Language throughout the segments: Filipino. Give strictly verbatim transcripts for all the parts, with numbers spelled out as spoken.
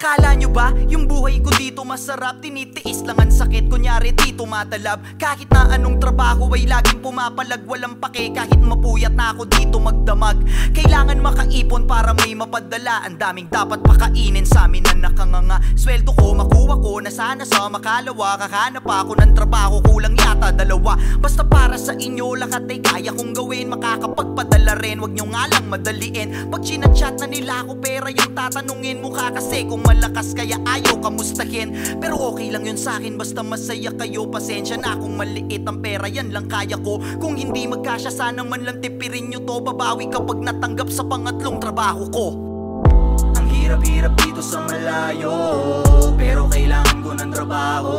Akala nyo ba yung buhay ko dito masarap? Tinitiis lang ang sakit, kunyari dito matalab. Kahit na anong trabaho ay laging pumapalag. Walang pake kahit mapuyat na ako dito magdamag. Kailangan makaipon para may mapadala. Ang daming dapat pakainin sa amin na nakanganga. Sweldo ko makuha ko na sana sa makalawa. Kahanap ako ng trabaho, kulang yata dalawa. Basta para sa inyo lahat ay kaya kong gawin. Makakapagpadala rin, wag nyo nga lang madaliin. Pag chinachat na nila ako pera yung tatanungin. Mukha kasi kung malakas kaya ayaw kamustahin. Pero okay lang yun sa'kin basta masaya kayo. Pasensya na kung maliit ang pera, yan lang kaya ko. Kung hindi magkasya sana man lang tipirin nyo to. Babawi kapag natanggap sa pangatlong trabaho ko. Ang hirap-hirap dito sa malayo, pero kailangan ko ng trabaho.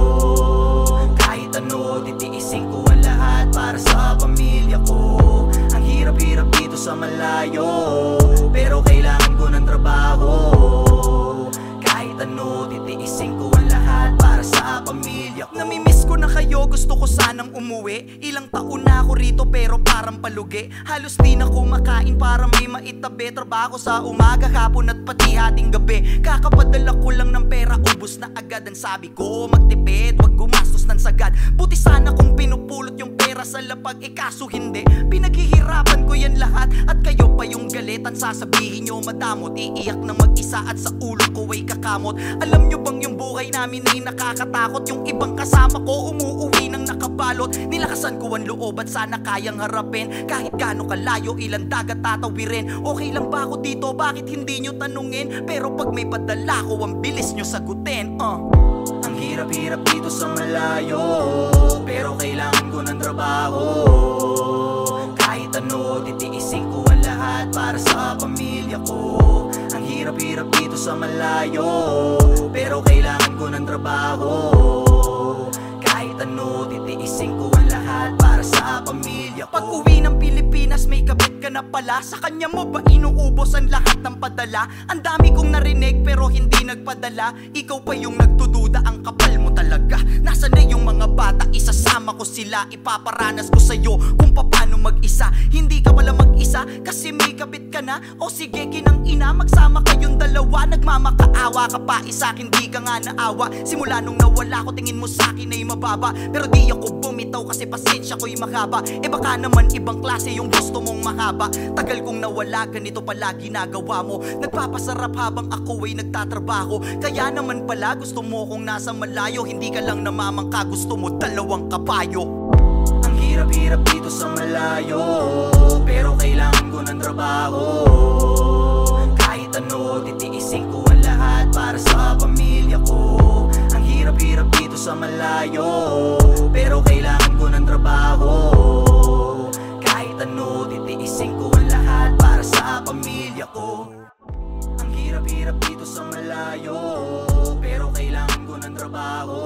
Kahit ano, titiisin ko ang lahat para sa pamilya ko. Ang hirap-hirap dito sa malayo, pero kailangan ko ng trabaho. Kahit ano, titiisin ko ang lahat para sa pamilya ko. Namimiss ko na kayo, gusto ko sanang umuwi. Ilang taon na ako rito pero parang palugi. Halos di na kumakain para may maitabi. Trabaho sa umaga, hapon at pati hating gabi. Kakapadala ko lang ng pera, ubos na agad. Ang sabi ko, magtipid, wag gumastos ng sagad. Buti sana kung pinupulot yung pera sa lapag, eh kaso hindi. Pinaghihirapan ko yan lahat at kayo pa yung galit. Ang sasabihin nyo madamot, iiyak na mag-isa at sa ulo ko ay kakamot. Alam nyo bang yung buhay namin ay nakakatakot? Yung ibang kasama ko umuuwi ng nakabalot. Nilakasan ko ang loob at sana kayang harapin. Kahit gaano kalayo, ilang dagat tatawirin. Okay lang ba ako dito? Bakit hindi nyo tanungin? Pero pag may padala ko, ang bilis nyo sagutin. uh. Ang hirap-hirap dito sa malayo, pero kailangan ko ng trabaho. Kahit ano, titiisin ko ang lahat para sa pamilya ko. Ang hirap-hirap dito sa malayo, pero kailangan ko ng trabaho. Kahit ano, titiisin ko ang lahat para sa pamilya ko. Pag uwi ng Pilipinas, may kabit ka na pala. Sa kanya mo ba inuubos ang lahat ng padala? Ang dami kong narinig pero hindi nagpadala. Ikaw pa yung nagtududa, ang kapal mo talaga. Nasaan na yung mga bata? Isasama ko sila, ipaparanas ko sa'yo kung paano mag-isa. Hindi ka pala mag-isa kasi may kabit ka na. O sige, kinang ina, magsama kayong dalawa. Nagmamakaawa ka pa, isa'kin di ka nga naawa. Simula nung nawala ko, tingin mo sa'kin ay mababa. Pero di ako bumitaw kasi pasensya ko'y mahaba. Eh baka naman ibang klase yung gusto mong mahaba. Tagal kong nawala, ganito pala ginagawa mo. Nagpapasarap habang ako ay nagtatrabaho. Kaya naman pala gusto mo kong nasa malayo. Hindi ka lang namamangka, gusto mo dalawang kabayo. Ang hirap-hirap dito sa malayo, pero kailangan ko ng trabaho. Kahit ano, titiisin ko ang lahat para sa pamilya ko. Ang hirap-hirap dito sa malayo, pero kailangan ko ng trabaho. Kahit ano, titiisin ko ang lahat para sa pamilya ko. Ang hirap-hirap dito sa malayo, pero kailangan ko ng trabaho.